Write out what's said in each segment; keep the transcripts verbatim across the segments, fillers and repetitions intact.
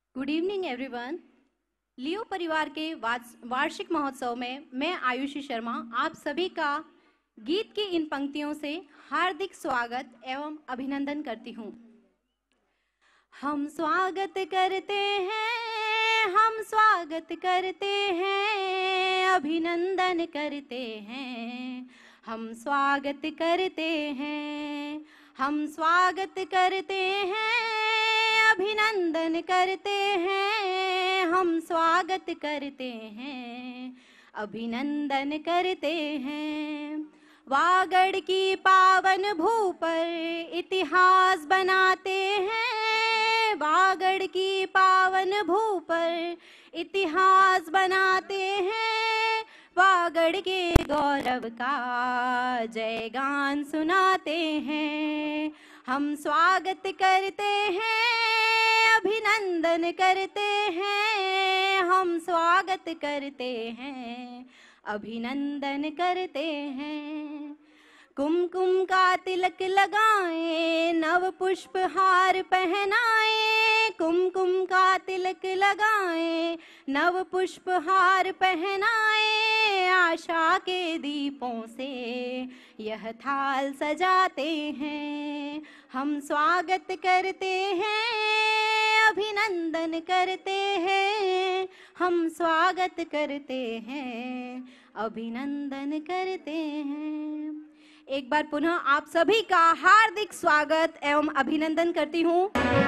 Good evening everyone. लियो परिवार के वार्षिक महोत्सव में मैं आयुषी शर्मा आप सभी का गीत की इन पंक्तियों से हार्दिक स्वागत एवं अभिनंदन करती हूँ। हम स्वागत करते हैं, हम स्वागत करते हैं, अभिनंदन करते हैं, हम स्वागत करते हैं, हम स्वागत करते हैं, अभिनंदन करते हैं, हम स्वागत करते हैं, अभिनंदन करते हैं। वागड़ की पावन भू पर इतिहास बनाते हैं, वागड़ की पावन भू पर इतिहास बनाते हैं, वागड़ के गौरव का जयगान सुनाते हैं। हम स्वागत करते हैं, अभिनंदन करते हैं, हम स्वागत करते हैं, अभिनंदन करते हैं। कुमकुम का तिलक लगाएं, नव पुष्प हार पहनाएं, कुमकुम का तिलक लगाएं, नव पुष्प हार पहनाएं, आशा के दीपों से यह थाल सजाते हैं। हम स्वागत करते हैं, अभिनंदन करते हैं, हम स्वागत करते हैं, अभिनंदन करते हैं। एक बार पुनः आप सभी का हार्दिक स्वागत एवं अभिनंदन करती हूँ।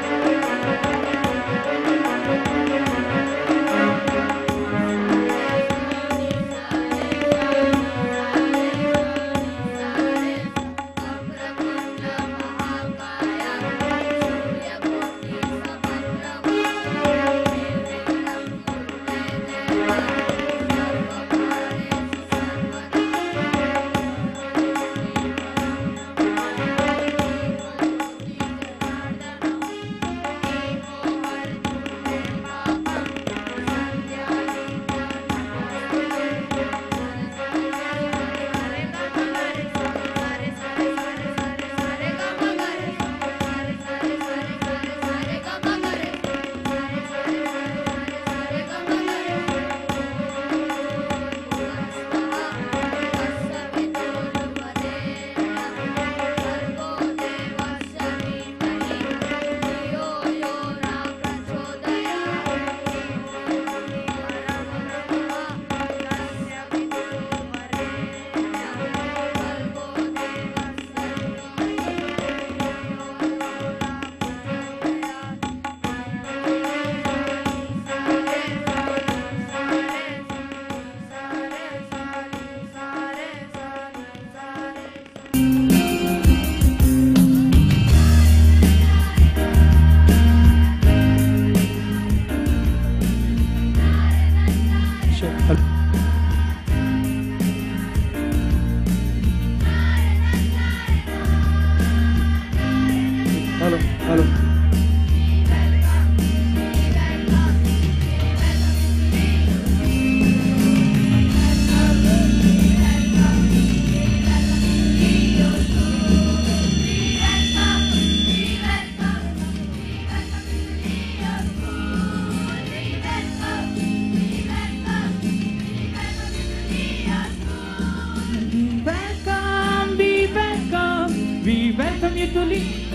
Hello hello Welcome, we welcome, we welcome you to Lee.